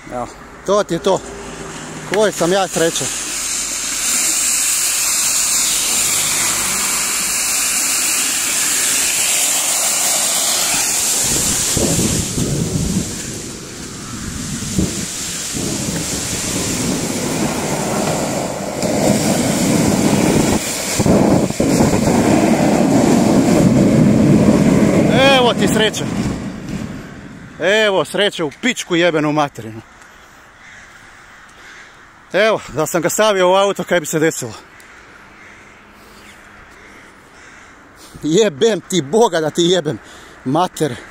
Evo, to ti je to. Koji sam ja srećan. Evo ti sreća. Evo sreće u pičku jebenu materinu. Evo, da sam ga stavio u auto, kaj bi se desilo? Jebem ti Boga da ti jebem. Mater.